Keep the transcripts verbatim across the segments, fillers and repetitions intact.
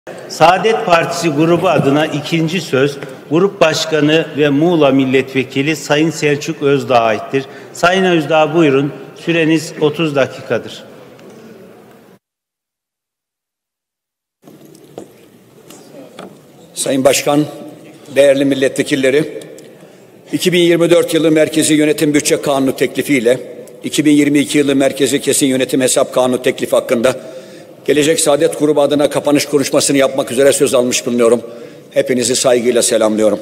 Saadet Partisi grubu adına ikinci söz Grup Başkanı ve Muğla Milletvekili Sayın Selçuk Özdağ'a aittir. Sayın Özdağ buyurun. Süreniz otuz dakikadır. Sayın Başkan, değerli milletvekilleri, iki bin yirmi dört yılı Merkezi Yönetim Bütçe Kanunu teklifiyle iki bin yirmi iki yılı Merkezi Kesin Yönetim Hesap Kanunu teklifi hakkında Gelecek Saadet Grubu adına kapanış konuşmasını yapmak üzere söz almış bulunuyorum. Hepinizi saygıyla selamlıyorum.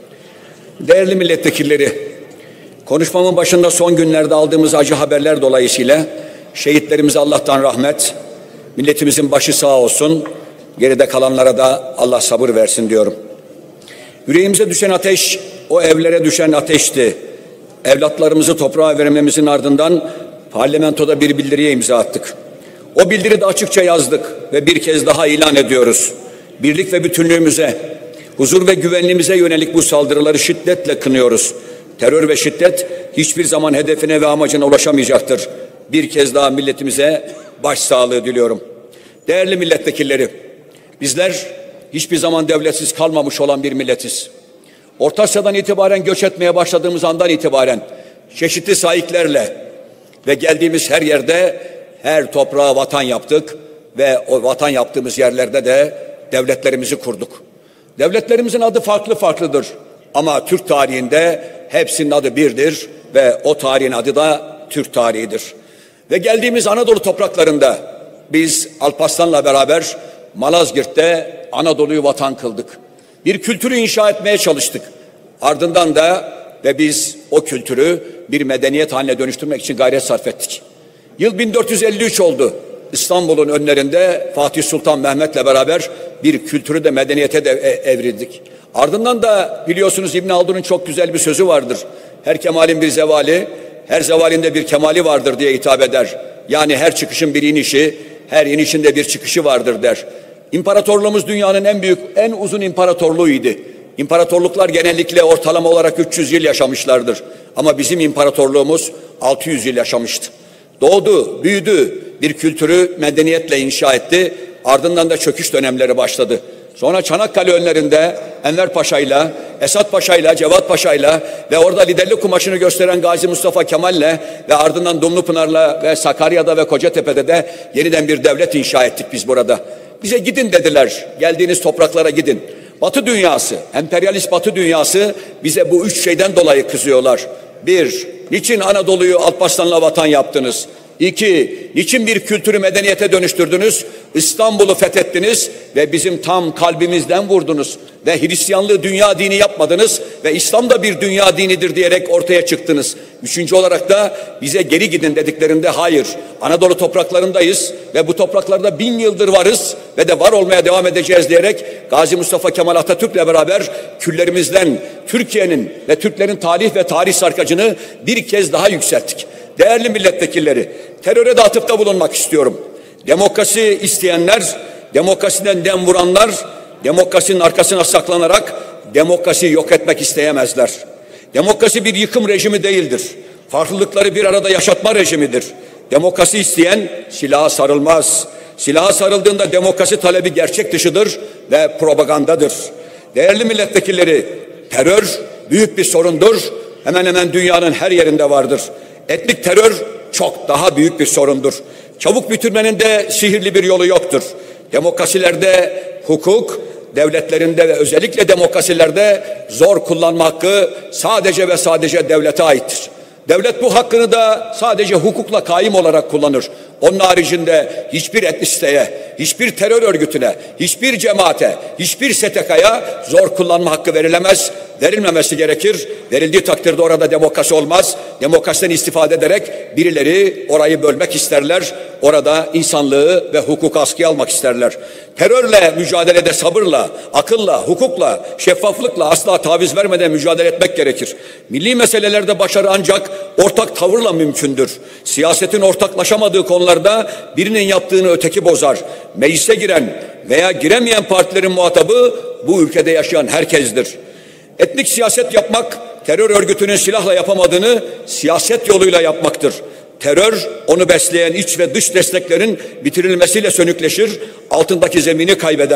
Değerli milletvekilleri, konuşmamın başında son günlerde aldığımız acı haberler dolayısıyla şehitlerimize Allah'tan rahmet, milletimizin başı sağ olsun, geride kalanlara da Allah sabır versin diyorum. Yüreğimize düşen ateş, o evlere düşen ateşti. Evlatlarımızı toprağa vermemizin ardından parlamentoda bir bildiriye imza attık. O bildiride açıkça yazdık ve bir kez daha ilan ediyoruz. Birlik ve bütünlüğümüze, huzur ve güvenliğimize yönelik bu saldırıları şiddetle kınıyoruz. Terör ve şiddet hiçbir zaman hedefine ve amacına ulaşamayacaktır. Bir kez daha milletimize başsağlığı diliyorum. Değerli milletvekilleri, bizler hiçbir zaman devletsiz kalmamış olan bir milletiz. Orta Asya'dan itibaren göç etmeye başladığımız andan itibaren çeşitli sahiplerle ve geldiğimiz her yerde her toprağa vatan yaptık ve o vatan yaptığımız yerlerde de devletlerimizi kurduk. Devletlerimizin adı farklı farklıdır ama Türk tarihinde hepsinin adı birdir ve o tarihin adı da Türk tarihidir. Ve geldiğimiz Anadolu topraklarında biz Alparslan'la beraber Malazgirt'te Anadolu'yu vatan kıldık. Bir kültürü inşa etmeye çalıştık. Ardından da ve biz o kültürü bir medeniyet haline dönüştürmek için gayret sarf ettik. Yıl bin dört yüz elli üç oldu. İstanbul'un önlerinde Fatih Sultan Mehmet'le beraber bir kültürü de medeniyete de evrildik. Ardından da biliyorsunuz İbn Haldun'un çok güzel bir sözü vardır. Her kemalin bir zevali, her zevalinde bir kemali vardır diye hitap eder. Yani her çıkışın bir inişi, her inişin de bir çıkışı vardır der. İmparatorluğumuz dünyanın en büyük, en uzun imparatorluğuydu. İmparatorluklar genellikle ortalama olarak üç yüz yıl yaşamışlardır. Ama bizim imparatorluğumuz altı yüz yıl yaşamıştı. Doğdu, büyüdü, bir kültürü medeniyetle inşa etti. Ardından da çöküş dönemleri başladı. Sonra Çanakkale önlerinde Enver Paşa'yla, Esat Paşa'yla, Cevat Paşa'yla ve orada liderlik kumaşını gösteren Gazi Mustafa Kemal'le ve ardından Dumlupınar'la ve Sakarya'da ve Kocatepe'de de yeniden bir devlet inşa ettik biz burada. Bize gidin dediler, geldiğiniz topraklara gidin. Batı dünyası, emperyalist Batı dünyası bize bu üç şeyden dolayı kızıyorlar. Bir, niçin Anadolu'yu Alparslan'la vatan yaptınız? İki, niçin bir kültürü medeniyete dönüştürdünüz? İstanbul'u fethettiniz ve bizim tam kalbimizden vurdunuz. Ve Hristiyanlığı dünya dini yapmadınız ve İslam da bir dünya dinidir diyerek ortaya çıktınız. Üçüncü olarak da bize geri gidin dediklerinde hayır. Anadolu topraklarındayız ve bu topraklarda bin yıldır varız ve de var olmaya devam edeceğiz diyerek Gazi Mustafa Kemal Atatürk'le beraber küllerimizden Türkiye'nin ve Türklerin tarih ve tarih sarkacını bir kez daha yükselttik. Değerli milletvekilleri, teröre de atıfta bulunmak istiyorum. Demokrasi isteyenler, demokrasiden dem vuranlar, demokrasinin arkasına saklanarak demokrasiyi yok etmek isteyemezler. Demokrasi bir yıkım rejimi değildir. Farklılıkları bir arada yaşatma rejimidir. Demokrasi isteyen silaha sarılmaz. Silaha sarıldığında demokrasi talebi gerçek dışıdır ve propagandadır. Değerli milletvekilleri, terör büyük bir sorundur. Hemen hemen dünyanın her yerinde vardır. Etnik terör çok daha büyük bir sorundur. Çabuk bitirmenin de sihirli bir yolu yoktur. Demokrasilerde hukuk, devletlerinde ve özellikle demokrasilerde zor kullanma hakkı sadece ve sadece devlete aittir. Devlet bu hakkını da sadece hukukla kaim olarak kullanır. Onun haricinde hiçbir etnisiteye, hiçbir terör örgütüne, hiçbir cemaate, hiçbir S T K'ya zor kullanma hakkı verilemez, verilmemesi gerekir. Verildiği takdirde orada demokrasi olmaz. Demokrasiden istifade ederek birileri orayı bölmek isterler. Orada insanlığı ve hukuku askıya almak isterler. Terörle mücadelede sabırla, akılla, hukukla, şeffaflıkla asla taviz vermeden mücadele etmek gerekir. Milli meselelerde başarı ancak ortak tavırla mümkündür. Siyasetin ortaklaşamadığı konularda birinin yaptığını öteki bozar. Meclise giren veya giremeyen partilerin muhatabı bu ülkede yaşayan herkestir. Etnik siyaset yapmak, terör örgütünün silahla yapamadığını siyaset yoluyla yapmaktır. Terör, onu besleyen iç ve dış desteklerin bitirilmesiyle sönükleşir, altındaki zemini kaybeder.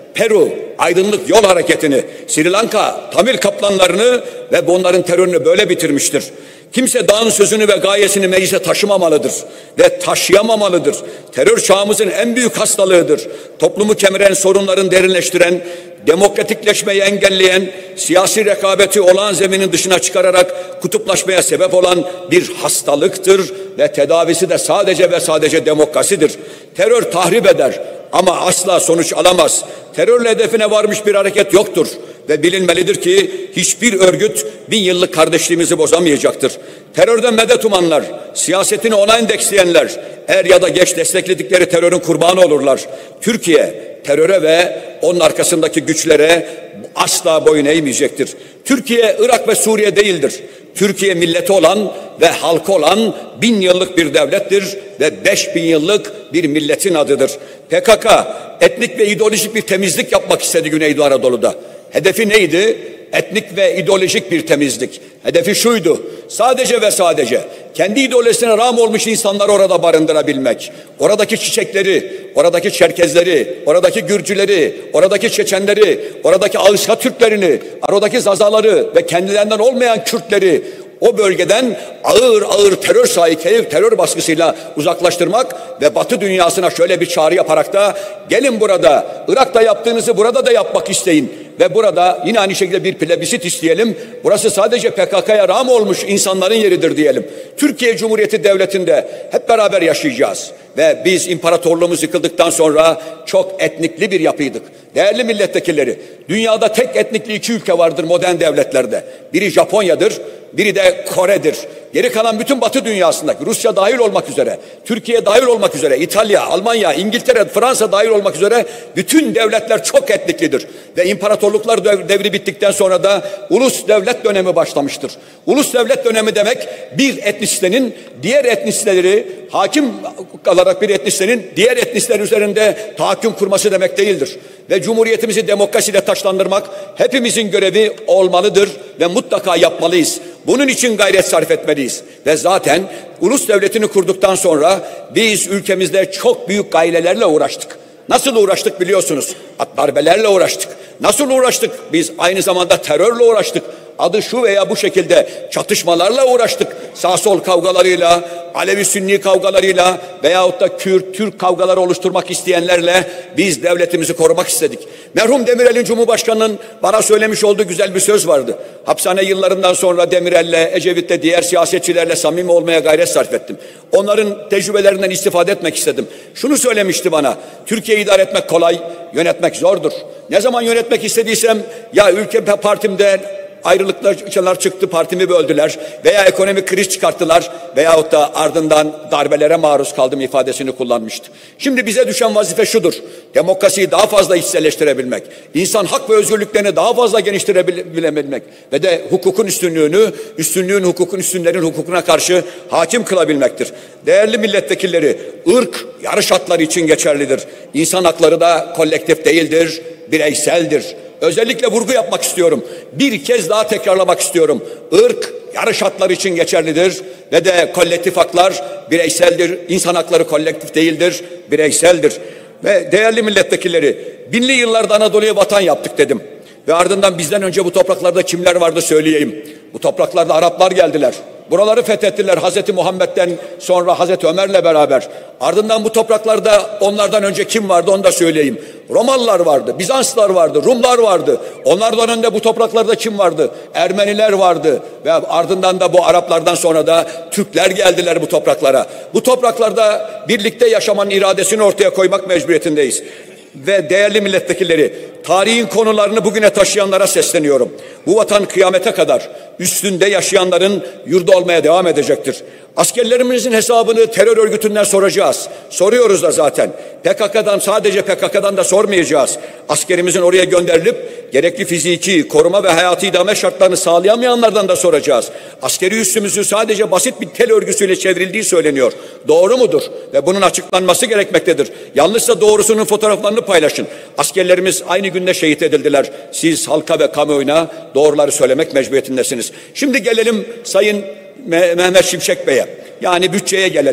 Peru Aydınlık Yol Hareketi'ni, Sri Lanka Tamil kaplanlarını ve bunların terörünü böyle bitirmiştir. Kimse dağın sözünü ve gayesini meclise taşımamalıdır ve taşıyamamalıdır. Terör çağımızın en büyük hastalığıdır. Toplumu kemiren, sorunların derinleştiren, demokratikleşmeyi engelleyen, siyasi rekabeti olağan zeminin dışına çıkararak kutuplaşmaya sebep olan bir hastalıktır ve tedavisi de sadece ve sadece demokrasidir. Terör tahrip eder ama asla sonuç alamaz. Terörle hedefine varmış bir hareket yoktur ve bilinmelidir ki hiçbir örgüt bin yıllık kardeşliğimizi bozamayacaktır. Terörden medet umanlar, siyasetini ona endeksleyenler, er ya da geç destekledikleri terörün kurbanı olurlar. Türkiye teröre ve onun arkasındaki güçlere asla boyun eğmeyecektir. Türkiye Irak ve Suriye değildir. Türkiye milleti olan ve halkı olan bin yıllık bir devlettir ve beş bin yıllık bir milletin adıdır. P K K etnik ve ideolojik bir temizlik yapmak istedi Güneydoğu Anadolu'da. Hedefi neydi? Etnik ve ideolojik bir temizlik. Hedefi şuydu: sadece ve sadece kendi ideolojisine rağm olmuş insanları orada barındırabilmek. Oradaki çiçekleri, oradaki Çerkezleri, oradaki Gürcüleri, oradaki Çeçenleri, oradaki Ağızka Türklerini, oradaki Zazaları ve kendilerinden olmayan Kürtleri o bölgeden ağır ağır terör sahikleri, terör baskısıyla uzaklaştırmak ve Batı dünyasına şöyle bir çağrı yaparak da gelin burada Irak'ta yaptığınızı burada da yapmak isteyin ve burada yine aynı şekilde bir plebisit isteyelim. Burası sadece P K K'ya rağm olmuş insanların yeridir diyelim. Türkiye Cumhuriyeti Devleti'nde hep beraber yaşayacağız ve biz imparatorluğumuz yıkıldıktan sonra çok etnikli bir yapıydık. Değerli milletvekilleri, dünyada tek etnikli iki ülke vardır modern devletlerde. Biri Japonya'dır, biri de Kore'dir. Geri kalan bütün Batı dünyasındaki, Rusya dahil olmak üzere, Türkiye dahil olmak üzere, İtalya, Almanya, İngiltere, Fransa dahil olmak üzere bütün devletler çok etniklidir. Ve imparatorluklar devri bittikten sonra da ulus devlet dönemi başlamıştır. Ulus devlet dönemi demek bir etnisitenin diğer etnisiteleri hakim olarak bir etnisitenin diğer etnisiteler üzerinde tahakküm kurması demek değildir. Ve Cumhuriyetimizi demokrasiyle taçlandırmak hepimizin görevi olmalıdır ve mutlaka yapmalıyız. Bunun için gayret sarf etmeliyiz. Ve zaten ulus devletini kurduktan sonra biz ülkemizde çok büyük gailelerle uğraştık. Nasıl uğraştık biliyorsunuz? Darbelerle uğraştık. Nasıl uğraştık? Biz aynı zamanda terörle uğraştık. Adı şu veya bu şekilde çatışmalarla uğraştık. Sağ sol kavgalarıyla, Alevi Sünni kavgalarıyla veyahut da Kürt Türk kavgaları oluşturmak isteyenlerle biz devletimizi korumak istedik. Merhum Demirel'in Cumhurbaşkanı'nın bana söylemiş olduğu güzel bir söz vardı. Hapishane yıllarından sonra Demirel'le, Ecevit'le, diğer siyasetçilerle samimi olmaya gayret sarf ettim. Onların tecrübelerinden istifade etmek istedim. Şunu söylemişti bana: Türkiye'yi idare etmek kolay, yönetmek zordur. Ne zaman yönetmek istediysem ya ülke partimde ayrılıklar çıktı, partimi böldüler veya ekonomik kriz çıkarttılar veyahut da ardından darbelere maruz kaldım ifadesini kullanmıştı. Şimdi bize düşen vazife şudur: demokrasiyi daha fazla içselleştirebilmek, insan hak ve özgürlüklerini daha fazla geniştirebilmek ve de hukukun üstünlüğünü, üstünlüğün hukukun üstünlerin hukukuna karşı hakim kılabilmektir. Değerli milletvekilleri, ırk yarış hatları için geçerlidir. İnsan hakları da kolektif değildir, bireyseldir. Özellikle vurgu yapmak istiyorum. Bir kez daha tekrarlamak istiyorum. Irk yarış hatları için geçerlidir ve de kolektif haklar bireyseldir. İnsan hakları kolektif değildir, bireyseldir. Ve değerli milletvekilleri, binli yıllarda Anadolu'ya vatan yaptık dedim. Ve ardından bizden önce bu topraklarda kimler vardı söyleyeyim. Bu topraklarda Araplar geldiler. Buraları fethettiler Hazreti Muhammed'den sonra Hazreti Ömer'le beraber. Ardından bu topraklarda onlardan önce kim vardı onu da söyleyeyim. Romalılar vardı, Bizanslılar vardı, Rumlar vardı. Onlardan önce bu topraklarda kim vardı? Ermeniler vardı ve ardından da bu Araplardan sonra da Türkler geldiler bu topraklara. Bu topraklarda birlikte yaşamanın iradesini ortaya koymak mecburiyetindeyiz. Ve değerli milletvekilleri, tarihin konularını bugüne taşıyanlara sesleniyorum. Bu vatan kıyamete kadar üstünde yaşayanların yurdu olmaya devam edecektir. Askerlerimizin hesabını terör örgütünden soracağız. Soruyoruz da zaten. P K K'dan, sadece P K K'dan da sormayacağız. Askerimizin oraya gönderilip gerekli fiziki, koruma ve hayati idame şartlarını sağlayamayanlardan da soracağız. Askeri üssümüzün sadece basit bir tel örgüsüyle çevrildiği söyleniyor. Doğru mudur? Ve bunun açıklanması gerekmektedir. Yanlışsa doğrusunun fotoğraflarını paylaşın. Askerlerimiz aynı günde şehit edildiler. Siz halka ve kamuoyuna doğruları söylemek mecburiyetindesiniz. Şimdi gelelim Sayın Mehmet Şimşek Bey'e. Yani bütçeye gelelim.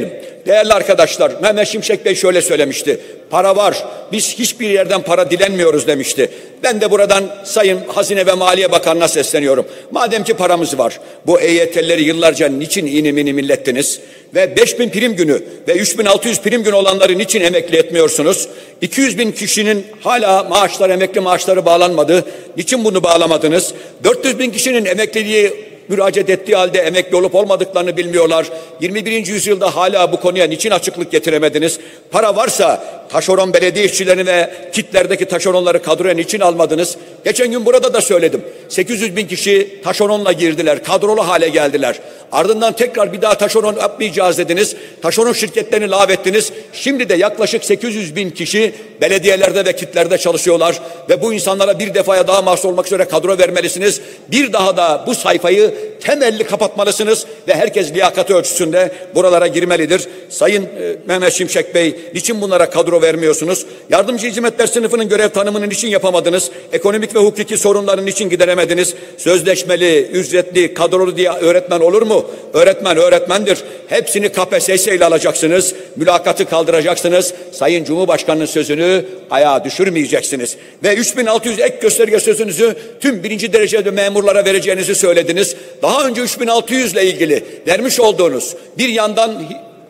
Değerli arkadaşlar, Mehmet Şimşek Bey şöyle söylemişti. Para var, biz hiçbir yerden para dilenmiyoruz demişti. Ben de buradan Sayın Hazine ve Maliye Bakanı'na sesleniyorum. Madem ki paramız var, bu E Y T'lileri yıllarca niçin inim inim millettiniz? Ve beş bin prim günü ve üç bin altı yüz prim günü olanları niçin emekli etmiyorsunuz? iki yüz bin kişinin hala maaşları, emekli maaşları bağlanmadı. Niçin bunu bağlamadınız? dört yüz bin kişinin emekliliği müracaat ettiği halde emekli olup olmadıklarını bilmiyorlar. yirmi birinci yüzyılda hala bu konuya niçin açıklık getiremediniz? Para varsa taşeron belediye işçilerini ve kitlerdeki taşeronları kadroya niçin almadınız? Geçen gün burada da söyledim. sekiz yüz bin kişi taşeronla girdiler, kadrolu hale geldiler. Ardından tekrar bir daha taşeron yapmayacağız dediniz. Taşeron şirketlerini lağvettiniz. Şimdi de yaklaşık sekiz yüz bin kişi belediyelerde ve kitlerde çalışıyorlar. Ve bu insanlara bir defaya daha mahsus olmak üzere kadro vermelisiniz. Bir daha da bu sayfayı temelli kapatmalısınız ve herkes liyakati ölçüsünde buralara girmelidir. Sayın e, Mehmet Şimşek Bey, niçin bunlara kadro vermiyorsunuz? Yardımcı hizmetler sınıfının görev tanımını niçin yapamadınız? Ekonomik ve hukuki sorunları niçin gideremediniz? Sözleşmeli, ücretli, kadrolu diye öğretmen olur mu? Öğretmen öğretmendir. Hepsini K P S S ile alacaksınız. Mülakatı kaldıracaksınız. Sayın Cumhurbaşkanı'nın sözünü ayağa düşürmeyeceksiniz. Ve üç bin altı yüz ek gösterge sözünüzü tüm birinci derecede memurlara vereceğinizi söylediniz. Daha önce üç bin altı yüz ile ilgili vermiş olduğunuz bir yandan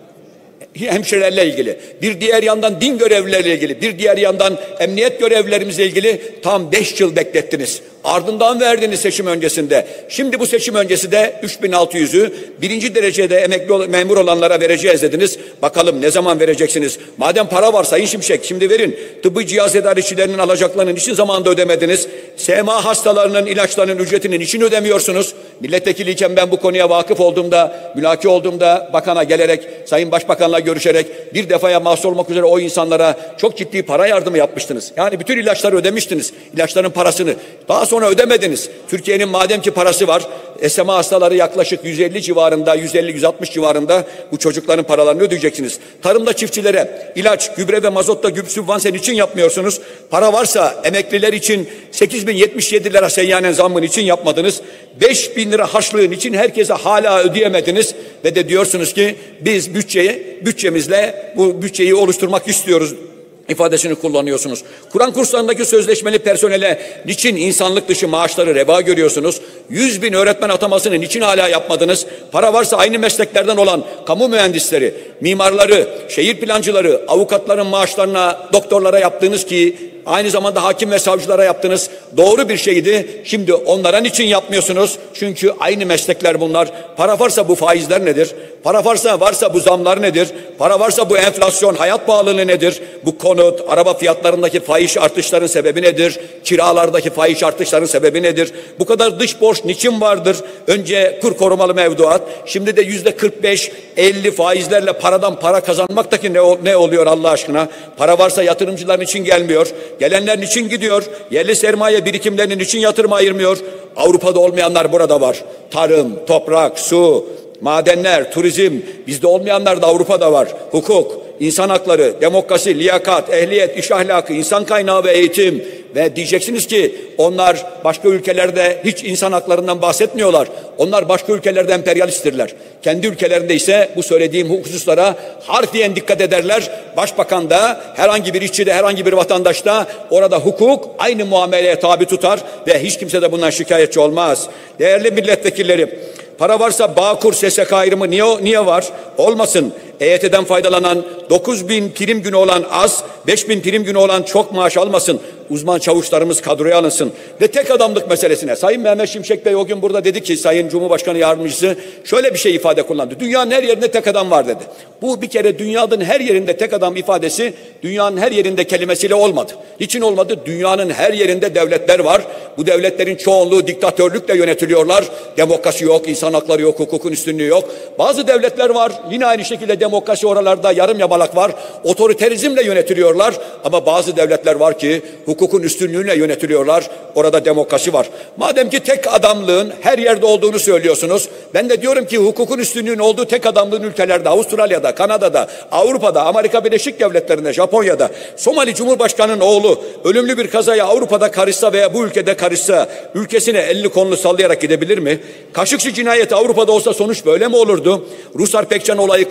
hemşirelerle ilgili, bir diğer yandan din görevlileriyle ilgili, bir diğer yandan emniyet görevlilerimizle ilgili tam beş yıl beklettiniz. Ardından verdiğiniz seçim öncesinde. Şimdi bu seçim öncesi de üç bin altı yüzü birinci derecede emekli memur olanlara vereceğiz dediniz. Bakalım ne zaman vereceksiniz? Madem para var Sayın Şimşek, şimdi verin. Tıbbi cihaz tedarikçilerinin alacaklarını niçin zamanında ödemediniz? S M A hastalarının ilaçlarının ücretini niçin ödemiyorsunuz? Milletvekiliyken ben bu konuya vakıf olduğumda, mülaki olduğumda bakana gelerek, Sayın Başbakan'la görüşerek bir defaya mahsus olmak üzere o insanlara çok ciddi para yardımı yapmıştınız. Yani bütün ilaçları ödemiştiniz. İlaçların parasını. Daha sonra ödemediniz. Türkiye'nin madem ki parası var, S M A hastaları yaklaşık yüz elli civarında, yüz elli yüz altmış civarında bu çocukların paralarını ödeyeceksiniz. Tarımda çiftçilere ilaç, gübre ve mazotta gübre sübvanse için yapmıyorsunuz. Para varsa emekliler için sekiz bin yetmiş yedi lira seyyanen zammın için yapmadınız. beş bin lira harçlığın için herkese hala ödeyemediniz ve de diyorsunuz ki biz bütçeyi, bütçemizle bu bütçeyi oluşturmak istiyoruz ifadesini kullanıyorsunuz. Kur'an kurslarındaki sözleşmeli personele niçin insanlık dışı maaşları reva görüyorsunuz? yüz bin öğretmen atamasını niçin hala yapmadınız? Para varsa aynı mesleklerden olan kamu mühendisleri, mimarları, şehir plancıları, avukatların maaşlarına, doktorlara yaptığınız ki aynı zamanda hakim ve savcılara yaptınız. Doğru bir şeydi. Şimdi onlara niçin yapmıyorsunuz? Çünkü aynı meslekler bunlar. Para varsa bu faizler nedir? Para varsa varsa bu zamlar nedir? Para varsa bu enflasyon, hayat pahalılığı nedir? Bu konut, araba fiyatlarındaki fahiş artışların sebebi nedir? Kiralardaki fahiş artışların sebebi nedir? Bu kadar dış borç niçin vardır? Önce kur korumalı mevduat, şimdi de yüzde kırk beş elli faizlerle paradan para kazanmaktaki ne, ne oluyor Allah aşkına? Para varsa yatırımcıların için gelmiyor. Gelenlerin için gidiyor. Yerli sermaye birikimlerinin için yatırım ayırmıyor. Avrupa'da olmayanlar burada var. Tarım, toprak, su, madenler, turizm. Bizde olmayanlar da Avrupa'da var. Hukuk, insan hakları, demokrasi, liyakat, ehliyet, iş ahlakı, insan kaynağı ve eğitim. Ve diyeceksiniz ki onlar başka ülkelerde hiç insan haklarından bahsetmiyorlar. Onlar başka ülkelerde emperyalisttirler. Kendi ülkelerinde ise bu söylediğim hususlara harfiyen dikkat ederler. Başbakan da herhangi bir işçi de herhangi bir vatandaş da orada hukuk aynı muameleye tabi tutar ve hiç kimse de bundan şikayetçi olmaz. Değerli milletvekilleri, para varsa Bağkur S S K ayrımı niye, niye var? Olmasın. E Y T'den faydalanan dokuz bin prim günü olan az, beş bin prim günü olan çok maaş almasın. Uzman çavuşlarımız kadroya alınsın. Ve tek adamlık meselesine. Sayın Mehmet Şimşek Bey o gün burada dedi ki, Sayın Cumhurbaşkanı Yardımcısı şöyle bir şey ifade kullandı. Dünyanın her yerinde tek adam var dedi. Bu bir kere dünyanın her yerinde tek adam ifadesi dünyanın her yerinde kelimesiyle olmadı. Niçin olmadı? Dünyanın her yerinde devletler var. Bu devletlerin çoğunluğu diktatörlükle yönetiliyorlar. Demokrasi yok, insan hakları yok, hukukun üstünlüğü yok. Bazı devletler var. Yine aynı şekilde demokrasi oralarda yarım yamalak var. Otoriterizmle yönetiliyorlar. Ama bazı devletler var ki hukukun üstünlüğüyle yönetiliyorlar. Orada demokrasi var. Madem ki tek adamlığın her yerde olduğunu söylüyorsunuz, ben de diyorum ki hukukun üstünlüğün olduğu tek adamlığın ülkelerde, Avustralya'da, Kanada'da, Avrupa'da, Amerika Birleşik Devletleri'nde, Japonya'da, Somali Cumhurbaşkanı'nın oğlu ölümlü bir kazaya Avrupa'da karışsa veya bu ülkede karışsa ülkesine elini kolunu sallayarak gidebilir mi? Kaşıkçı cinayeti Avrupa'da olsa sonuç böyle mi olurdu? Ruslar Pekcan olayı kalkın mı?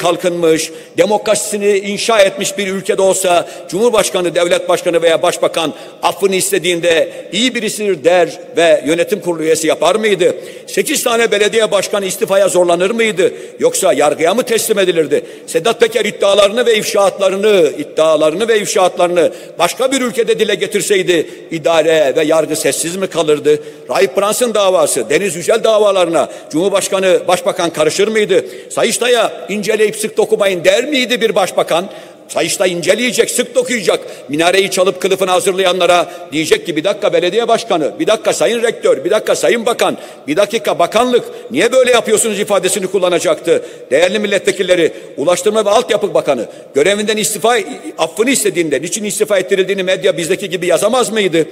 tanımış, demokrasisini inşa etmiş bir ülkede olsa Cumhurbaşkanı, devlet başkanı veya başbakan affını istediğinde iyi birisidir der ve yönetim kurulu üyesi yapar mıydı? Sekiz tane belediye başkanı istifaya zorlanır mıydı? Yoksa yargıya mı teslim edilirdi? Sedat Peker iddialarını ve ifşaatlarını, iddialarını ve ifşaatlarını başka bir ülkede dile getirseydi idare ve yargı sessiz mi kalırdı? Rahip Brunson davası, Deniz Yücel davalarına Cumhurbaşkanı, başbakan karışır mıydı? Sayıştay'a inceleyip sık dokumayın der miydi bir başbakan? Sayıştay inceleyecek, sık dokuyacak. Minareyi çalıp kılıfını hazırlayanlara diyecek ki bir dakika belediye başkanı, bir dakika sayın rektör, bir dakika sayın bakan, bir dakika bakanlık niye böyle yapıyorsunuz ifadesini kullanacaktı. Değerli milletvekilleri, Ulaştırma ve Altyapı Bakanı görevinden istifa, affını istediğinde niçin istifa ettirildiğini medya bizdeki gibi yazamaz mıydı?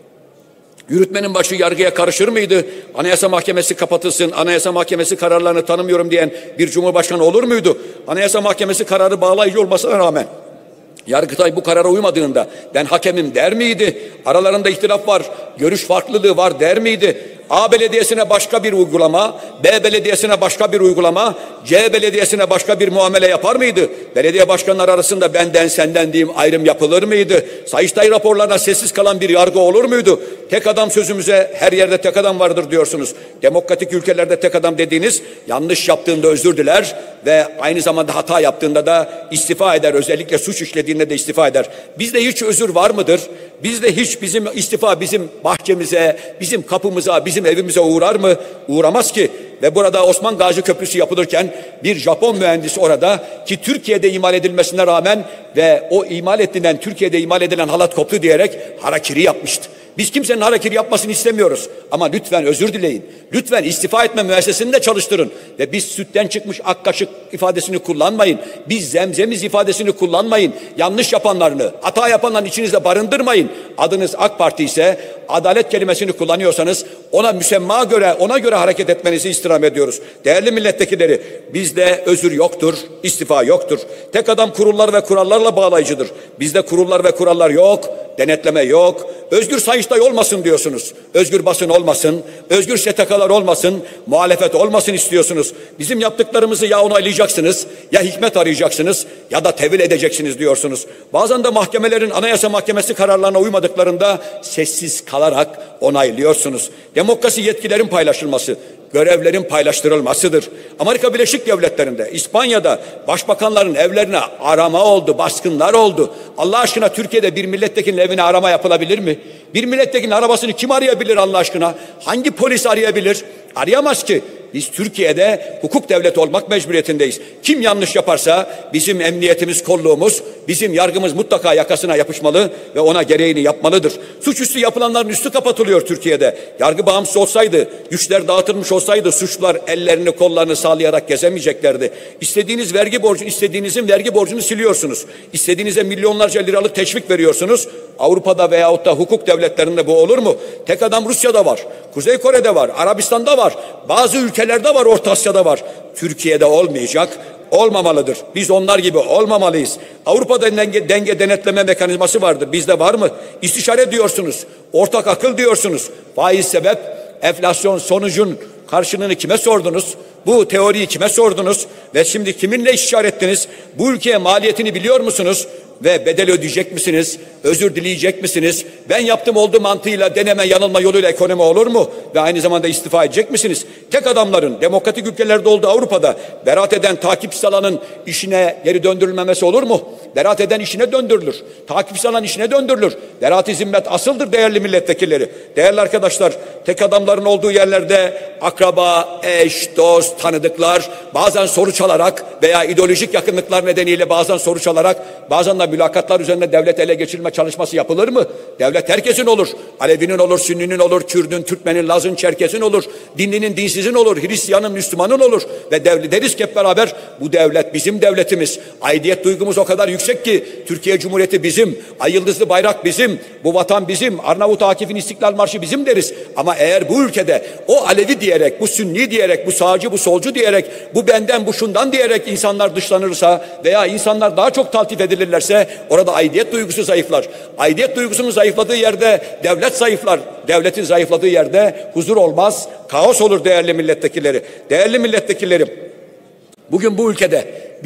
Yürütmenin başı yargıya karışır mıydı? Anayasa Mahkemesi kapatılsın, Anayasa Mahkemesi kararlarını tanımıyorum diyen bir cumhurbaşkanı olur muydu? Anayasa Mahkemesi kararı bağlayıcı olmasına rağmen Yargıtay bu karara uymadığında ben hakemim der miydi? Aralarında ihtilaf var, görüş farklılığı var der miydi? A belediyesine başka bir uygulama, B belediyesine başka bir uygulama, C belediyesine başka bir muamele yapar mıydı? Belediye başkanları arasında benden senden diyeyim ayrım yapılır mıydı? Sayıştay raporlarına sessiz kalan bir yargı olur muydu? Tek adam sözümüze her yerde tek adam vardır diyorsunuz. Demokratik ülkelerde tek adam dediğiniz yanlış yaptığında özür diler ve aynı zamanda hata yaptığında da istifa eder. Özellikle suç işlediğinde de istifa eder. Bizde hiç özür var mıdır? Bizde hiç bizim istifa bizim bahçemize, bizim kapımıza, bizim evimize uğrar mı? Uğramaz ki. Ve burada Osman Gazi Köprüsü yapılırken bir Japon mühendis orada ki Türkiye'de imal edilmesine rağmen ve o imal edilen Türkiye'de imal edilen halat koptu diyerek harakiri yapmıştı. Biz kimsenin hareketi yapmasını istemiyoruz. Ama lütfen özür dileyin. Lütfen istifa etme müessesesini de çalıştırın. Ve biz sütten çıkmış ak kaşık ifadesini kullanmayın. Biz zemzemiz ifadesini kullanmayın. Yanlış yapanlarını, hata yapanların içinizde barındırmayın. Adınız AK Parti ise adalet kelimesini kullanıyorsanız ona müsemma göre, ona göre hareket etmenizi istirham ediyoruz. Değerli milletvekilleri, bizde özür yoktur, istifa yoktur. Tek adam kurullar ve kurallarla bağlayıcıdır. Bizde kurullar ve kurallar yok, denetleme yok. Özgür Sayıştay olmasın diyorsunuz. Özgür basın olmasın, özgür S T K'lar olmasın, muhalefet olmasın istiyorsunuz. Bizim yaptıklarımızı ya onaylayacaksınız, ya hikmet arayacaksınız, ya da tevil edeceksiniz diyorsunuz. Bazen de mahkemelerin Anayasa Mahkemesi kararlarına uymadıklarında sessiz kalarak onaylıyorsunuz. Demokrasi yetkilerin paylaşılması, görevlerin paylaştırılmasıdır. Amerika Birleşik Devletleri'nde, İspanya'da başbakanların evlerine arama oldu, baskınlar oldu. Allah aşkına Türkiye'de bir milletvekilinin evine arama yapılabilir mi? Bir milletvekilinin arabasını kim arayabilir Allah aşkına? Hangi polis arayabilir? Arayamaz ki. Biz Türkiye'de hukuk devleti olmak mecburiyetindeyiz. Kim yanlış yaparsa bizim emniyetimiz, kolluğumuz, bizim yargımız mutlaka yakasına yapışmalı ve ona gereğini yapmalıdır. Suçüstü yapılanların üstü kapatılıyor Türkiye'de. Yargı bağımsız olsaydı, güçler dağıtılmış olsaydı suçlular ellerini kollarını sağlayarak gezemeyeceklerdi. İstediğiniz vergi borcu, istediğinizin vergi borcunu siliyorsunuz. İstediğinize milyonlarca liralık teşvik veriyorsunuz. Avrupa'da veyahut da hukuk devletlerinde bu olur mu? Tek adam Rusya'da var, Kuzey Kore'de var, Arabistan'da var, bazı ülkelerde var, Orta Asya'da var. Türkiye'de olmayacak, olmamalıdır. Biz onlar gibi olmamalıyız. Avrupa'da denge, denge denetleme mekanizması vardır. Bizde var mı? İstişare diyorsunuz, ortak akıl diyorsunuz. Faiz sebep, enflasyon sonucun karşılığını kime sordunuz? Bu teoriyi kime sordunuz? Ve şimdi kiminle istişare ettiniz? Bu ülkeye maliyetini biliyor musunuz? Ve bedel ödeyecek misiniz? Özür dileyecek misiniz? Ben yaptım oldu mantığıyla deneme yanılma yoluyla ekonomi olur mu? Ve aynı zamanda istifa edecek misiniz? Tek adamların demokratik ülkelerde olduğu Avrupa'da beraat eden takipçi alanın işine geri döndürülmemesi olur mu? Beraat eden işine döndürülür. Takipçi alan işine döndürülür. Beraat-i zimmet asıldır değerli milletvekilleri. Değerli arkadaşlar, tek adamların olduğu yerlerde akraba, eş, dost, tanıdıklar bazen soru çalarak veya ideolojik yakınlıklar nedeniyle bazen soru çalarak bazen de mülakatlar üzerine devlet ele geçirme çalışması yapılır mı? Devlet herkesin olur. Alevinin olur, Sünninin olur, Kürdün, Türkmenin, Laz'ın, Çerkez'in olur. Dinlinin, dinsizin olur. Hristiyanın, Müslümanın olur. Ve devlet, deriz ki hep beraber bu devlet bizim devletimiz. Aidiyet duygumuz o kadar yüksek ki Türkiye Cumhuriyeti bizim. Ay yıldızlı bayrak bizim. Bu vatan bizim. Arnavut Akif'in İstiklal Marşı bizim deriz. Ama eğer bu ülkede o Alevi diyerek, bu Sünni diyerek, bu sağcı, bu solcu diyerek, bu benden, bu şundan diyerek insanlar dışlanırsa veya insanlar daha çok taltif edilirlerse orada aidiyet duygusu zayıflar. Aidiyet duygusunun zayıfladığı yerde devlet zayıflar. Devletin zayıfladığı yerde huzur olmaz, kaos olur değerli milletvekilleri. Değerli milletvekillerim, bugün bu ülkede bir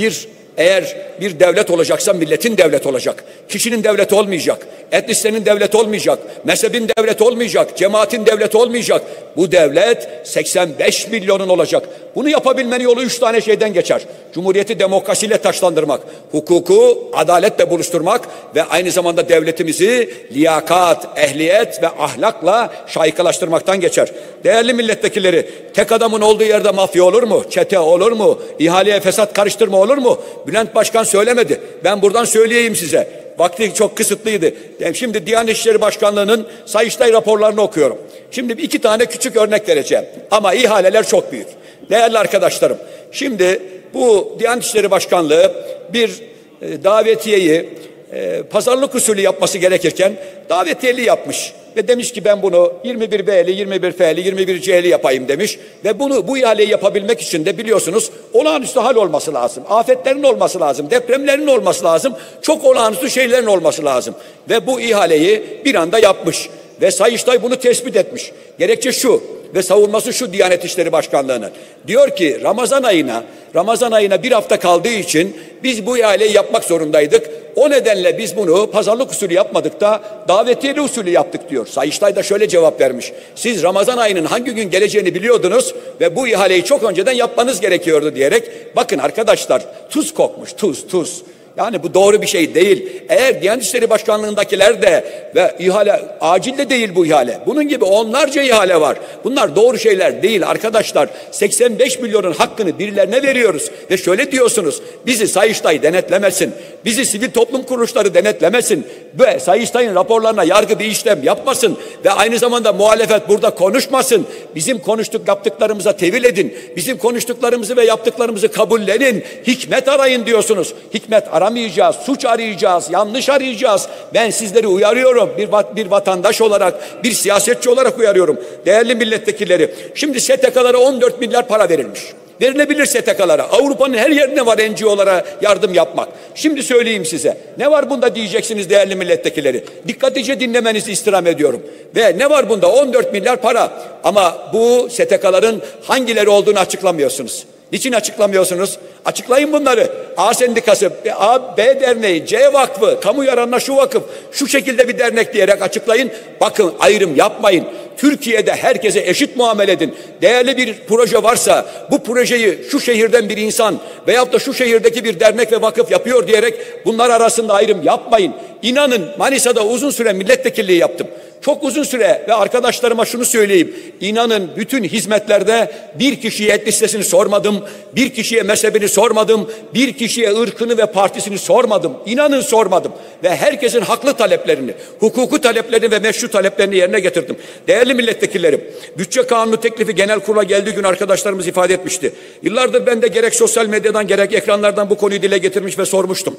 Eğer bir devlet olacaksa milletin devlet olacak. Kişinin devlet olmayacak. Etnisyenin devlet olmayacak. Mezhebin devlet olmayacak. Cemaatin devlet olmayacak. Bu devlet seksen beş milyonun olacak. Bunu yapabilmenin yolu üç tane şeyden geçer. Cumhuriyeti demokrasiyle taçlandırmak, hukuku adaletle buluşturmak ve aynı zamanda devletimizi liyakat, ehliyet ve ahlakla şaikalaştırmaktan geçer. Değerli milletvekilleri, tek adamın olduğu yerde mafya olur mu? Çete olur mu? İhaleye fesat karıştırma olur mu? Bülent Başkan söylemedi. Ben buradan söyleyeyim size. Vakti çok kısıtlıydı. Şimdi Diyanet İşleri Başkanlığı'nın Sayıştay raporlarını okuyorum. Şimdi iki tane küçük örnek vereceğim. Ama ihaleler çok büyük. Değerli arkadaşlarım, şimdi bu Diyanet İşleri Başkanlığı bir e, davetiyeyi e, pazarlık usulü yapması gerekirken davetiyeli yapmış. Ve demiş ki ben bunu yirmi bir B'li, yirmi bir F'li, yirmi bir C'li yapayım demiş. Ve bunu bu ihaleyi yapabilmek için de biliyorsunuz olağanüstü hal olması lazım. Afetlerin olması lazım. Depremlerin olması lazım. Çok olağanüstü şeylerin olması lazım. Ve bu ihaleyi bir anda yapmış. Ve Sayıştay bunu tespit etmiş. Gerekçe şu ve savunması şu Diyanet İşleri Başkanlığı'nın. Diyor ki Ramazan ayına, Ramazan ayına bir hafta kaldığı için biz bu ihaleyi yapmak zorundaydık. O nedenle biz bunu pazarlık usulü yapmadık da davetiyeli usulü yaptık diyor. Sayıştay da şöyle cevap vermiş. Siz Ramazan ayının hangi gün geleceğini biliyordunuz ve bu ihaleyi çok önceden yapmanız gerekiyordu diyerek bakın arkadaşlar tuz kokmuş tuz tuz. Yani bu doğru bir şey değil. Eğer Diyanet İşleri Başkanlığı'ndakiler de ve ihale acil de değil bu ihale. Bunun gibi onlarca ihale var. Bunlar doğru şeyler değil arkadaşlar. seksen beş milyonun hakkını birilerine veriyoruz. Ve şöyle diyorsunuz. Bizi Sayıştay denetlemesin. Bizi sivil toplum kuruluşları denetlemesin. Ve Sayıştay'ın raporlarına yargı bir işlem yapmasın. Ve aynı zamanda muhalefet burada konuşmasın. Bizim konuştuk yaptıklarımıza tevil edin. Bizim konuştuklarımızı ve yaptıklarımızı kabullenin. Hikmet arayın diyorsunuz. Hikmet aramayacağız, suç arayacağız, yanlış arayacağız. Ben sizleri uyarıyorum. Bir, bir vatandaş olarak, bir siyasetçi olarak uyarıyorum. Değerli milletvekilleri, şimdi S T K'lara on dört milyar para verilmiş. Verilebilir S T K'lara. Avrupa'nın her yerine var N G O'lara yardım yapmak. Şimdi söyleyeyim size. Ne var bunda diyeceksiniz değerli milletvekilleri. Dikkatlice dinlemenizi istirham ediyorum. Ve ne var bunda? on dört milyar para. Ama bu S T K'ların hangileri olduğunu açıklamıyorsunuz. Niçin açıklamıyorsunuz? Açıklayın bunları. A Sendikası, A, B Derneği, C Vakfı, Kamu Yararına şu vakıf, şu şekilde bir dernek diyerek açıklayın. Bakın ayrım yapmayın. Türkiye'de herkese eşit muamele edin. Değerli bir proje varsa bu projeyi şu şehirden bir insan veyahut da şu şehirdeki bir dernek ve vakıf yapıyor diyerek bunlar arasında ayrım yapmayın. İnanın Manisa'da uzun süre milletvekilliği yaptım. Çok uzun süre ve arkadaşlarıma şunu söyleyeyim. İnanın bütün hizmetlerde bir kişiye et listesini sormadım. Bir kişiye mezhebini sormadım. Bir kişiye ırkını ve partisini sormadım. İnanın sormadım. Ve herkesin haklı taleplerini, hukuku taleplerini ve meşru taleplerini yerine getirdim. Değerli milletvekillerim, bütçe kanunu teklifi genel kurula geldiği gün arkadaşlarımız ifade etmişti. Yıllardır ben de gerek sosyal medyadan gerek ekranlardan bu konuyu dile getirmiş ve sormuştum.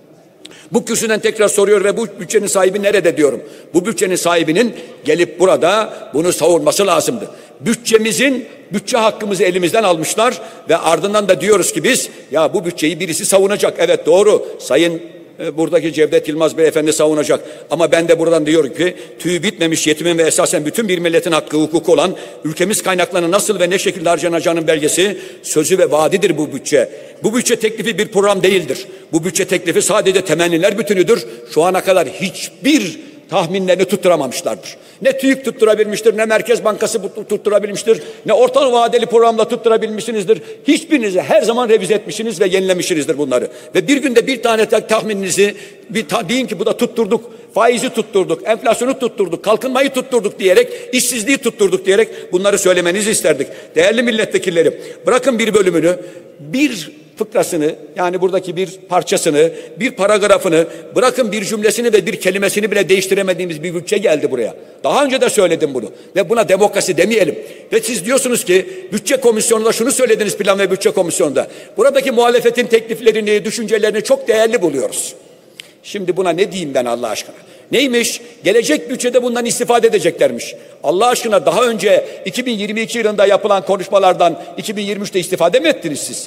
Bu kürsüden tekrar soruyor ve bu bütçenin sahibi nerede diyorum. Bu bütçenin sahibinin gelip burada bunu savunması lazımdı. Bütçemizin, bütçe hakkımızı elimizden almışlar ve ardından da diyoruz ki biz ya bu bütçeyi birisi savunacak. Evet doğru, Sayın e, buradaki Cevdet Yılmaz Beyefendi savunacak. Ama ben de buradan diyorum ki tüyü bitmemiş yetimin ve esasen bütün bir milletin hakkı, hukuku olan ülkemiz kaynaklarının nasıl ve ne şekilde harcanacağının belgesi, sözü ve vaadidir bu bütçe. Bu bütçe teklifi bir program değildir. Bu bütçe teklifi sadece temenniler bütünüdür. Şu ana kadar hiçbir tahminlerini tutturamamışlardır. Ne TÜİK tutturabilmiştir, ne Merkez Bankası tutturabilmiştir, ne orta vadeli programla tutturabilmişsinizdir. Hiçbirinizi her zaman revize etmişsiniz ve yenilemişsinizdir bunları. Ve bir günde bir tane tahmininizi bir ta, deyin ki bu da tutturduk, faizi tutturduk, enflasyonu tutturduk, kalkınmayı tutturduk diyerek, işsizliği tutturduk diyerek bunları söylemenizi isterdik. Değerli milletvekillerim, bırakın bir bölümünü, bir fıkrasını yani buradaki bir parçasını, bir paragrafını, bırakın bir cümlesini ve bir kelimesini bile değiştiremediğimiz bir bütçe geldi buraya. Daha önce de söyledim bunu ve buna demokrasi demeyelim. Ve siz diyorsunuz ki bütçe komisyonunda şunu söylediniz, plan ve bütçe komisyonunda. Buradaki muhalefetin tekliflerini, düşüncelerini çok değerli buluyoruz. Şimdi buna ne diyeyim ben Allah aşkına? Neymiş? Gelecek bütçede bundan istifade edeceklermiş. Allah aşkına daha önce iki bin yirmi iki yılında yapılan konuşmalardan iki bin yirmi üçte istifade mi ettiniz siz?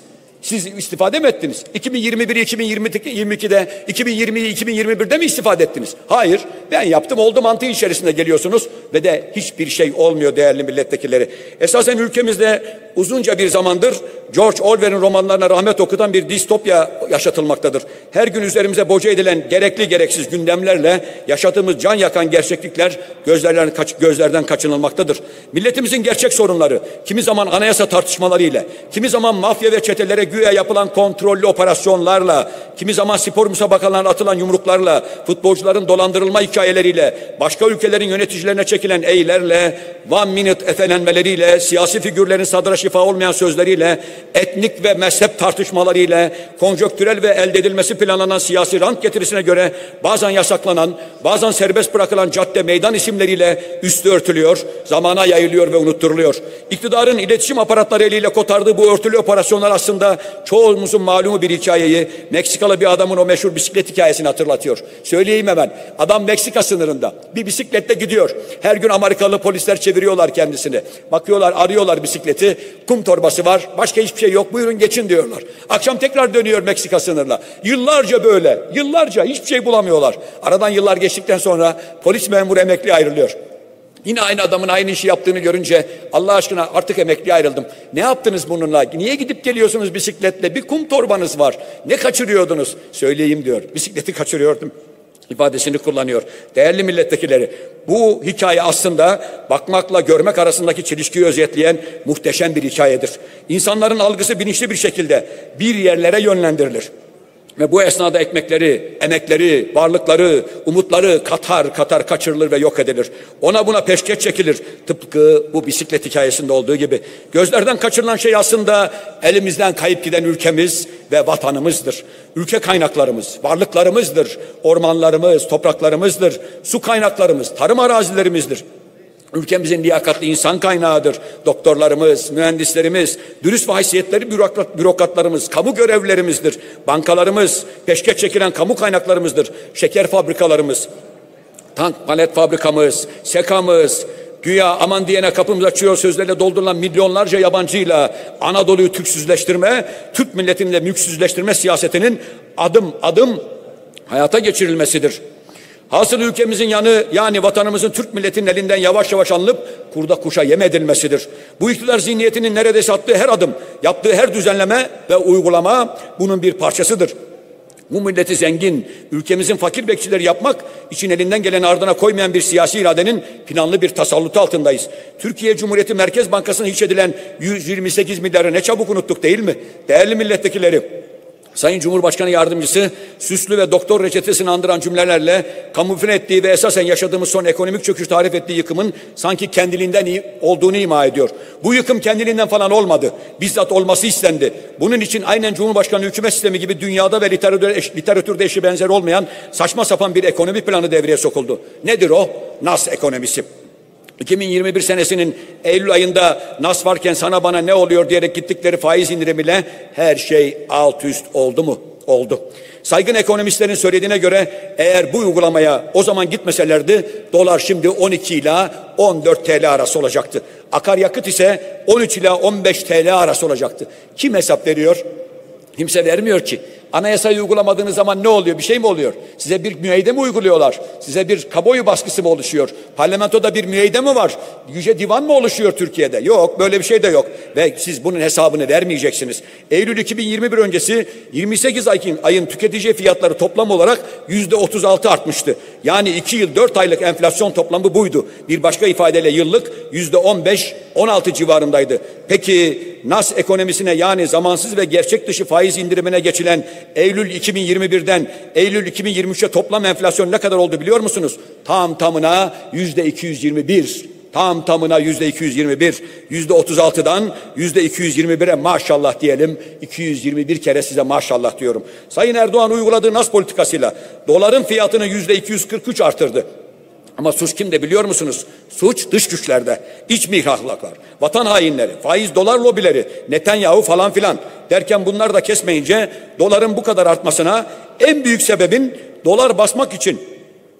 Siz istifade mi ettiniz? iki bin yirmi bir iki bin yirmi ikide, iki bin yirmi iki bin yirmi birde mi istifade ettiniz? Hayır. Ben yaptım oldu mantığı içerisinde geliyorsunuz ve de hiçbir şey olmuyor değerli milletvekilleri. Esasen ülkemizde uzunca bir zamandır George Orwell'in romanlarına rahmet okutan bir distopya yaşatılmaktadır. Her gün üzerimize boca edilen gerekli gereksiz gündemlerle yaşadığımız can yakan gerçeklikler gözlerden, kaç, gözlerden kaçınılmaktadır. Milletimizin gerçek sorunları kimi zaman anayasa tartışmalarıyla, kimi zaman mafya ve çetelere güya yapılan kontrollü operasyonlarla, kimi zaman spor müsabakalarına atılan yumruklarla, futbolcuların dolandırılma hikayeleriyle, başka ülkelerin yöneticilerine çekilen eylerle, one minute efenlenmeleriyle, siyasi figürlerin sadra şifa olmayan sözleriyle, etnik ve mezhep tartışmalarıyla, konjonktürel ve elde edilmesi planlanan siyasi rant getirisine göre bazen yasaklanan, bazen serbest bırakılan cadde meydan isimleriyle üstü örtülüyor, zamana yayılıyor ve unutturuluyor. İktidarın iletişim aparatları eliyle kotardığı bu örtülü operasyonlar aslında çoğumuzun malumu bir hikayeyi, Meksikalı bir adamın o meşhur bisiklet hikayesini hatırlatıyor. Söyleyeyim hemen. Adam Meksika sınırında bir bisikletle gidiyor. Her gün Amerikalı polisler çeviriyorlar kendisini. Bakıyorlar, arıyorlar bisikleti. Kum torbası var. Başka hiçbir şey yok. Buyurun geçin diyorlar. Akşam tekrar dönüyor Meksika sınırına. Yıllarca böyle. Yıllarca hiçbir şey bulamıyorlar. Aradan yıllar geçtikten sonra polis memuru emekli ayrılıyor. Yine aynı adamın aynı işi yaptığını görünce Allah aşkına artık emekli ayrıldım. Ne yaptınız bununla? Niye gidip geliyorsunuz bisikletle? Bir kum torbanız var. Ne kaçırıyordunuz? Söyleyeyim diyor. Bisikleti kaçırıyordum ifadesini kullanıyor. Değerli milletvekilleri, bu hikaye aslında bakmakla görmek arasındaki çelişkiyi özetleyen muhteşem bir hikayedir. İnsanların algısı bilinçli bir şekilde bir yerlere yönlendirilir. Ve bu esnada ekmekleri, emekleri, varlıkları, umutları katar katar kaçırılır ve yok edilir. Ona buna peşkeş çekilir. Tıpkı bu bisiklet hikayesinde olduğu gibi. Gözlerden kaçırılan şey aslında elimizden kayıp giden ülkemiz ve vatanımızdır. Ülke kaynaklarımız, varlıklarımızdır. Ormanlarımız, topraklarımızdır. Su kaynaklarımız, tarım arazilerimizdir. Ülkemizin liyakatli insan kaynağıdır. Doktorlarımız, mühendislerimiz, dürüst ve haysiyetleri bürokrat, bürokratlarımız, kamu görevlilerimizdir. Bankalarımız, peşkeş çekilen kamu kaynaklarımızdır. Şeker fabrikalarımız, tank palet fabrikamız, sekamız, güya aman diyene kapımız açıyor sözlerle doldurulan milyonlarca yabancıyla Anadolu'yu Türksüzleştirme, Türk milletini de mülksüzleştirme siyasetinin adım adım hayata geçirilmesidir. Hasıl ülkemizin yanı yani vatanımızın Türk milletinin elinden yavaş yavaş alınıp kurda kuşa yem edilmesidir. Bu iktidar zihniyetinin neredeyse attığı her adım, yaptığı her düzenleme ve uygulama bunun bir parçasıdır. Bu milleti zengin, ülkemizin fakir bekçileri yapmak için elinden gelen ardına koymayan bir siyasi iradenin planlı bir tasallutu altındayız. Türkiye Cumhuriyeti Merkez Bankası'na hiç edilen yüz yirmi sekiz milyarı ne çabuk unuttuk değil mi? Değerli milletvekilleri, Sayın Cumhurbaşkanı Yardımcısı süslü ve doktor reçetesini andıran cümlelerle kamufle ettiği ve esasen yaşadığımız son ekonomik çöküş tarif ettiği yıkımın sanki kendiliğinden iyi olduğunu ima ediyor. Bu yıkım kendiliğinden falan olmadı. Bizzat olması istendi. Bunun için aynen Cumhurbaşkanı hükümet sistemi gibi dünyada ve literatürde, literatürde eşi benzer olmayan saçma sapan bir ekonomi planı devreye sokuldu. Nedir o? Nas ekonomisi. iki bin yirmi bir senesinin Eylül ayında Nas varken sana bana ne oluyor diyerek gittikleri faiz indirimiyle her şey alt üst oldu mu? Oldu. Saygın ekonomistlerin söylediğine göre eğer bu uygulamaya o zaman gitmeselerdi dolar şimdi on iki ila on dört TL arası olacaktı. Akaryakıt ise on üç ila on beş TL arası olacaktı. Kim hesap veriyor? Kimse vermiyor ki. Anayasayı uygulamadığınız zaman ne oluyor? Bir şey mi oluyor? Size bir müeyyide mi uyguluyorlar? Size bir kamuoyu baskısı mı oluşuyor? Parlamentoda bir müeyyide mi var? Yüce divan mı oluşuyor Türkiye'de? Yok, böyle bir şey de yok. Ve siz bunun hesabını vermeyeceksiniz. Eylül iki bin yirmi bir öncesi yirmi sekiz ayın, ayın tüketici fiyatları toplam olarak yüzde otuz altı artmıştı. Yani iki yıl dört aylık enflasyon toplamı buydu. Bir başka ifadeyle yıllık yüzde on beş on altı civarındaydı. Peki Nas ekonomisine yani zamansız ve gerçek dışı faiz indirimine geçilen Eylül iki bin yirmi birden Eylül iki bin yirmi üçe toplam enflasyon ne kadar oldu biliyor musunuz? Tam tamına yüzde iki yüz yirmi bir. Tam tamına yüzde iki yüz yirmi bir. Yüzde otuz altıdan yüzde iki yüz yirmi bire maşallah diyelim. iki yüz yirmi bir kere size maşallah diyorum. Sayın Erdoğan uyguladığı Nas politikasıyla doların fiyatını yüzde iki yüz kırk üç artırdı. Ama suç kimde biliyor musunuz? Suç dış güçlerde, iç mihraklar, vatan hainleri, faiz dolar lobileri, Netanyahu falan filan derken bunlar da kesmeyince doların bu kadar artmasına en büyük sebebin dolar basmak için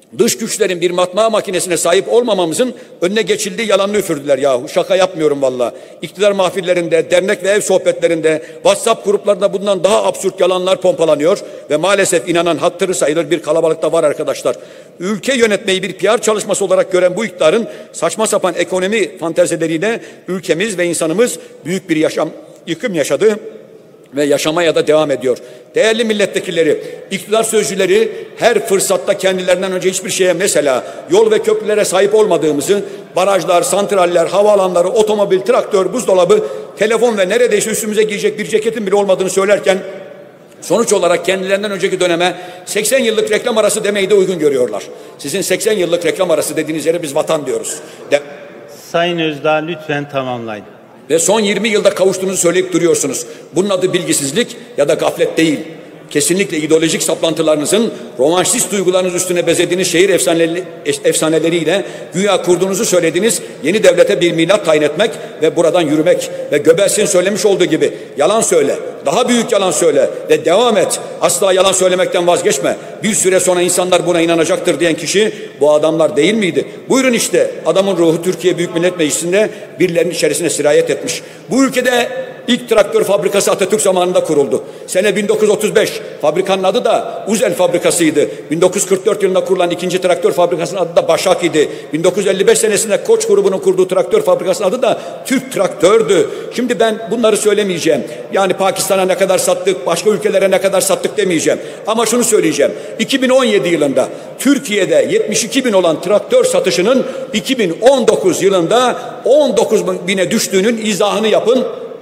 Dış güçlerin bir matbaa makinesine sahip olmamamızın önüne geçildiği yalanını üfürdüler yahu. Şaka yapmıyorum valla. İktidar mahfillerinde, dernek ve ev sohbetlerinde, WhatsApp gruplarında bundan daha absürt yalanlar pompalanıyor ve maalesef inanan hatırı sayılır bir kalabalıkta var arkadaşlar. Ülke yönetmeyi bir P R çalışması olarak gören bu iktidarın saçma sapan ekonomi fantezileriyle ülkemiz ve insanımız büyük bir yaşam yıkım yaşadı ve yaşamaya da devam ediyor. Değerli milletvekilleri, iktidar sözcüleri her fırsatta kendilerinden önce hiçbir şeye, mesela yol ve köprülere sahip olmadığımızı, barajlar, santraller, havaalanları, otomobil, traktör, buzdolabı, telefon ve neredeyse üstümüze giyecek bir ceketin bile olmadığını söylerken sonuç olarak kendilerinden önceki döneme seksen yıllık reklam arası demeyi de uygun görüyorlar. Sizin seksen yıllık reklam arası dediğiniz yere biz vatan diyoruz. De Sayın Özdağ lütfen tamamlayın. Ve son yirmi yılda kavuştuğunuzu söyleyip duruyorsunuz. Bunun adı bilgisizlik ya da gaflet değil. Kesinlikle ideolojik saplantılarınızın, romantik duygularınız üstüne bezediğiniz şehir efsaneleri, efsaneleriyle güya kurduğunuzu söylediğiniz yeni devlete bir milat tayin etmek ve buradan yürümek ve Göbels'in söylemiş olduğu gibi yalan söyle, daha büyük yalan söyle ve devam et. Asla yalan söylemekten vazgeçme. Bir süre sonra insanlar buna inanacaktır diyen kişi bu adamlar değil miydi? Buyurun işte adamın ruhu Türkiye Büyük Millet Meclisi'nde birilerinin içerisine sirayet etmiş. Bu ülkede İlk traktör fabrikası Atatürk zamanında kuruldu. Sene bin dokuz yüz otuz beş. Fabrikanın adı da Uzel fabrikasıydı. bin dokuz yüz kırk dört yılında kurulan ikinci traktör fabrikasının adı da Başak idi. bin dokuz yüz elli beş senesinde Koç grubunun kurduğu traktör fabrikasının adı da Türk Traktör'dü. Şimdi ben bunları söylemeyeceğim. Yani Pakistan'a ne kadar sattık, başka ülkelere ne kadar sattık demeyeceğim. Ama şunu söyleyeceğim. iki bin on yedi yılında Türkiye'de yetmiş iki bin olan traktör satışının iki bin on dokuz yılında on dokuz bine düştüğünün izahını yapın.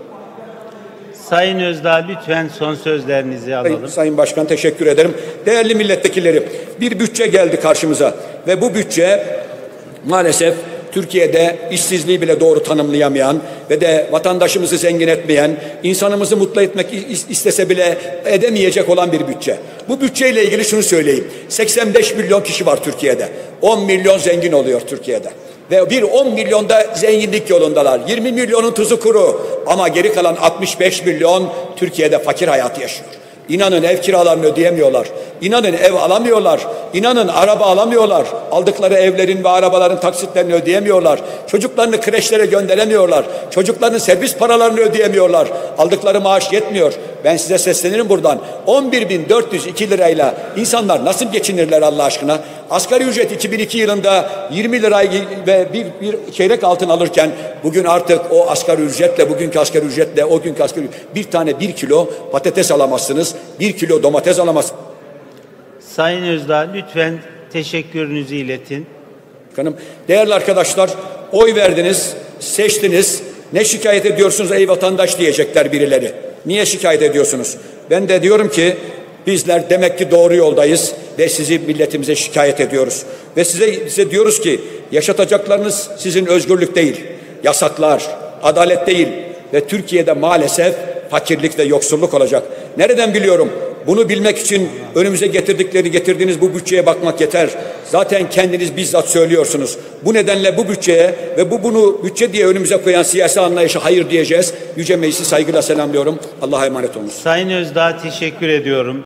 Sayın Özdağ lütfen son sözlerinizi alalım. Sayın, Sayın Başkan teşekkür ederim. Değerli milletvekilleri, bir bütçe geldi karşımıza ve bu bütçe maalesef Türkiye'de işsizliği bile doğru tanımlayamayan ve de vatandaşımızı zengin etmeyen, insanımızı mutlu etmek istese bile edemeyecek olan bir bütçe. Bu bütçeyle ilgili şunu söyleyeyim. seksen beş milyon kişi var Türkiye'de. on milyon zengin oluyor Türkiye'de. Ve bir on milyonda zenginlik yolundalar. yirmi milyonun tuzu kuru. Ama geri kalan altmış beş milyon Türkiye'de fakir hayatı yaşıyor. İnanın ev kiralarını ödeyemiyorlar. İnanın ev alamıyorlar. İnanın araba alamıyorlar. Aldıkları evlerin ve arabaların taksitlerini ödeyemiyorlar. Çocuklarını kreşlere gönderemiyorlar. Çocuklarının servis paralarını ödeyemiyorlar. Aldıkları maaş yetmiyor. Ben size seslenirim buradan. on bir bin dört yüz iki lirayla insanlar nasıl geçinirler Allah aşkına? Asgari ücret iki bin iki yılında yirmi lirayı ve bir, bir çeyrek altın alırken bugün artık o asgari ücretle, bugünkü asgari ücretle, o günkü asgari ücretle bir tane bir kilo patates alamazsınız. Bir kilo domates alamazsınız. Sayın Özdağ lütfen teşekkürünüzü iletin. Değerli arkadaşlar, oy verdiniz, seçtiniz. Ne şikayet ediyorsunuz ey vatandaş diyecekler birileri. Niye şikayet ediyorsunuz? Ben de diyorum ki bizler demek ki doğru yoldayız ve sizi milletimize şikayet ediyoruz. Ve size, size diyoruz ki yaşatacaklarınız sizin özgürlük değil, yasaklar, adalet değil ve Türkiye'de maalesef fakirlik ve yoksulluk olacak. Nereden biliyorum? Bunu bilmek için önümüze getirdikleri getirdiğiniz bu bütçeye bakmak yeter. Zaten kendiniz bizzat söylüyorsunuz. Bu nedenle bu bütçeye ve bu bunu bütçe diye önümüze koyan siyasi anlayışa hayır diyeceğiz. Yüce Meclisi saygıyla selamlıyorum. Allah'a emanet olun. Sayın Özdağ teşekkür ediyorum.